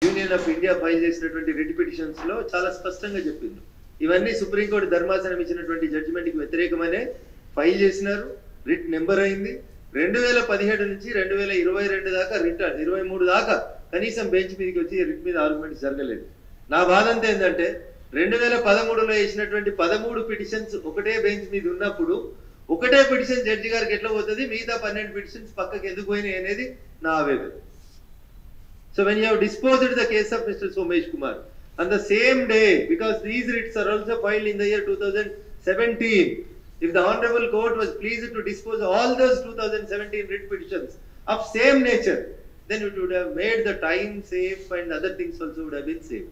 Union of India file చేసినటువంటి writ petitions లో చాలా స్పష్టంగా చెప్పింది. ఇవన్నీ సుప్రీంకోర్టు ధర్మాసనం ఇచ్చినటువంటి జడ్జిమెంట్ కి వ్యతిరేకమనే ఫైల్ చేసినారు. రిట్ నెంబర్ అయింది. 2017 నుంచి 2022 దాకా రిట్ 23 దాకా కనీసం బెంచ్ మీదకి వచ్చి రిట్ మీద ఆర్గ్యుమెంట్స్ జరగలేదు. నా బాధ అంతా ఏంటంటే 2013లో వేసినటువంటి 13 పిటిషన్స్ ఒకటే బెంచ్ మీద ఉన్నప్పుడు ఒకటే పిటిషన్ జడ్జి గారికి ఎట్లా పోతుంది, మిగతా 12 పిటిషన్స్ పక్కకి ఎందుకు పోయినాయి అనేది నా ఆవేదన. So when you have disposed the case of Mr. Somesh Kumar on the same day, because these writs are also filed in the year 2017, if the Honorable Court was pleased to dispose all those 2017 writ petitions of same nature, then it would have made the time safe and other things also would have been safe.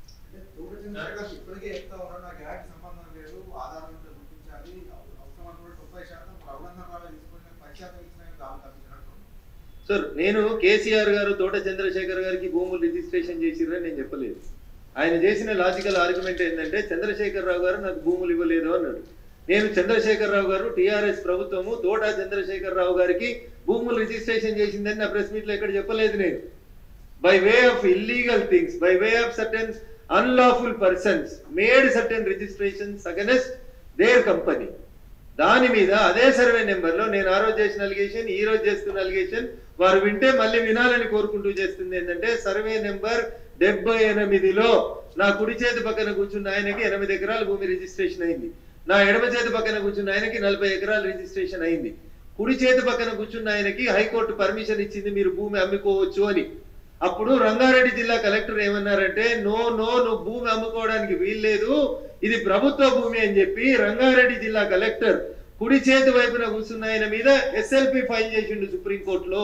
Sir నేను KCR గారు తోట చంద్రశేఖర్ గారికి భూములు registration చేసిరని నేను చెప్పలేదు. ఆయన చేసిన logical argument ఏంటంటే చంద్రశేఖర్ రావు గారు నాకు భూములు ఇవ్వలేదు అన్నాడు. నేను చంద్రశేఖర్ రావు గారు టీఆర్ఎస్ ప్రభుత్వము తోట చంద్రశేఖర్ రావు గారికి భూములు రిజిస్ట్రేషన్ చేసిందని నా ప్రెస్ మీట్ లో ఎక్కడ చెప్పలేదు. నేను by way of illegal things, by way of certain unlawful persons made certain registrations against their company. దాని మీద అదే సర్వే నెంబర్ లో నేను ఆ రోజు చేసిన అలిగేషన్, ఈ రోజు చేస్తున్న అలిగేషన్ వారు వింటే మళ్ళీ వినాలని కోరుకుంటూ చేస్తుంది ఏంటంటే సర్వే నెంబర్ 78లో నా కుడి చేతి పక్కన కూర్చున్న ఆయనకి 8 ఎకరాల భూమి రిజిస్ట్రేషన్ అయింది. నా ఎడమ చేతి పక్కన కూర్చున్న ఆయనకి 40 ఎకరాల రిజిస్ట్రేషన్ అయింది. కుడి చేతి పక్కన కూర్చున్న ఆయనకి హైకోర్టు పర్మిషన్ ఇచ్చింది మీరు భూమి అమ్ముకోవచ్చు అని. అప్పుడు రంగారెడ్డి జిల్లా కలెక్టర్ ఏమన్నారంటే నో నువ్వు భూమి అమ్ముకోవడానికి వీల్లేదు, ఇది ప్రభుత్వ భూమి అని చెప్పి రంగారెడ్డి జిల్లా కలెక్టర్ కుడి చేతి వైపున కూర్చున్న ఆయన మీద ఎస్ఎల్పి ఫైల్ చేసిండు సుప్రీంకోర్టులో.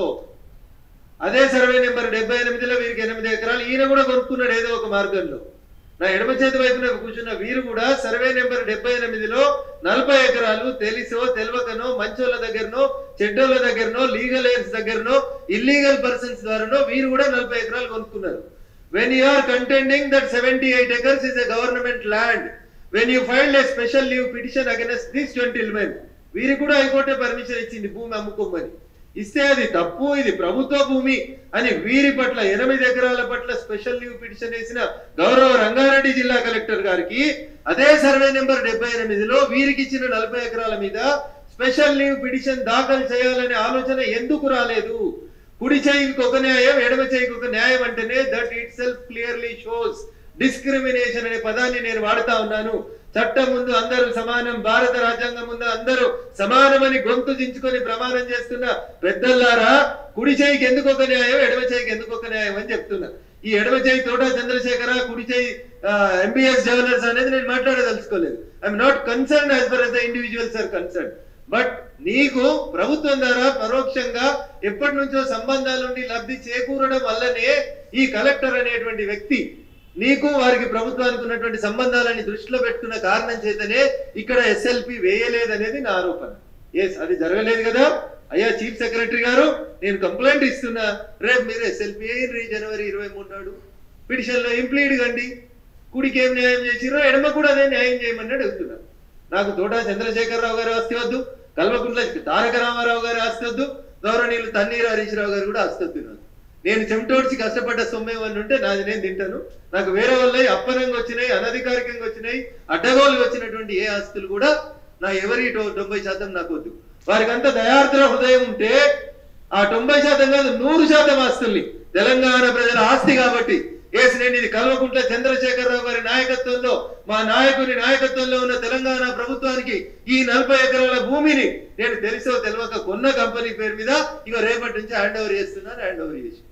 అదే సర్వే నెంబర్ 78లో వీరికి 8 ఎకరాలు ఈయన కూడా కొనుక్కున్నాడు ఏదో ఒక మార్గంలో. నా ఎడమ చేతి వైపున కూర్చున్న వీరు కూడా సర్వే నెంబర్ 78లో 40 ఎకరాలు తెలిసో తెలియకనో మంచోళ్ళ దగ్గరనో చెడ్డోళ్ళ దగ్గరనో లీగల్ ఎయిర్స్ దగ్గరనో ఇల్లీగల్ పర్సన్స్ ద్వారానో వీరు కూడా 40 ఎకరాలు కొనుక్కున్నారు. When you are contending that 78 acres is a government land, when you filed a special leave petition against this gentleman, వీరి కూడా హైకోర్టు పర్మిషన్ ఇచ్చింది భూమి అమ్ముకోమని. ఇస్తే అది తప్పు, ఇది ప్రభుత్వ భూమి అని వీరి పట్ల 8 ఎకరాల పట్ల స్పెషల్ లీవ్ పిటిషన్ వేసిన గౌరవ రంగారెడ్డి జిల్లా కలెక్టర్ గారికి అదే సర్వే నెంబర్ 78లో వీరికి ఇచ్చిన 40 ఎకరాల మీద స్పెషల్ లీవ్ పిటిషన్ దాఖలు చేయాలనే ఆలోచన ఎందుకు రాలేదు? కుడి చేయికి ఒక న్యాయం, ఎడమ చేయికి ఒక న్యాయం అంటేనే that itself clearly shows discrimination అనే పదాన్ని నేను వాడుతా ఉన్నాను. చట్టం ముందు అందరూ సమానం, భారత రాజ్యాంగం ముందు అందరూ సమానమని గొంతు దించుకొని ప్రమాణం చేస్తున్న పెద్దల్లారా, కుడి చేయికి ఎందుకు ఒక న్యాయం, ఎడమ చేయికి ఎందుకు ఒక న్యాయం అని చెప్తున్నా. ఈ ఎడమ చేయి తోట చంద్రశేఖర, కుడి చేయి ఎంబీఎస్ జర్నల్స్ అనేది నేను మాట్లాడదలుచుకోలేదు. I'm not concern as far as the individuals are concerned. But నీకు ప్రభుత్వం ద్వారా పరోక్షంగా ఎప్పటి నుంచో సంబంధాలుండి లబ్ధి చేకూరడం వల్లనే ఈ కలెక్టర్ అనేటువంటి వ్యక్తి నీకు వారికి ప్రభుత్వానికి ఉన్నటువంటి సంబంధాలని దృష్టిలో పెట్టుకున్న కారణం చేతనే ఇక్కడ ఎస్ఎల్పి వేయలేదనేది నా ఆరోపణ. ఎస్, అది జరగలేదు కదా. అయ్యా చీఫ్ సెక్రటరీ గారు, నేను కంప్లైంట్ ఇస్తున్నా, రేపు మీరు ఎస్ఎల్పి అయ్యి జనవరి 23 నాడు పిటిషన్ లో ఇంప్లీడ్ కండి. కుడికి ఏం న్యాయం చేసిరో ఎడమ కూడా అదే న్యాయం చేయమని అడుగుతున్నా. నాకు తోట చంద్రశేఖరరావు గారి ఆస్తి వద్దు, కల్వకుంట్ల తారక రామారావు గారి ఆస్తి వద్దు, గౌరవనీయులు తన్నీరు హరీష్ రావు గారు కూడా ఆస్తి వద్దు. నేను చెమటోడ్చి కష్టపడ్డ సొమ్మేమని ఉంటే నాది నేను తింటాను. నాకు వేరే వాళ్ళే అప్పనంగా వచ్చినాయి, అనధికారికంగా వచ్చినాయి, అడ్డగోలు వచ్చినటువంటి ఏ ఆస్తులు కూడా నా ఎవరి 90% నాకు వద్దు. వారికి అంత దయార్ద్ర హృదయం ఉంటే ఆ 90% కాదు 100% ఆస్తుల్ని తెలంగాణ ప్రజల ఆస్తి కాబట్టి నేను ఇది కల్వకుంట్ల చంద్రశేఖరరావు గారి నాయకత్వంలో, మా నాయకుని నాయకత్వంలో ఉన్న తెలంగాణ ప్రభుత్వానికి ఈ 40 ఎకరాల భూమిని నేను తెలుసో తెలియక కొన్న కంపెనీ పేరు మీద ఇక రేపటి నుంచి హ్యాండ్ ఓవర్ చేస్తున్నాను, హ్యాండ్ ఓవర్ చేసి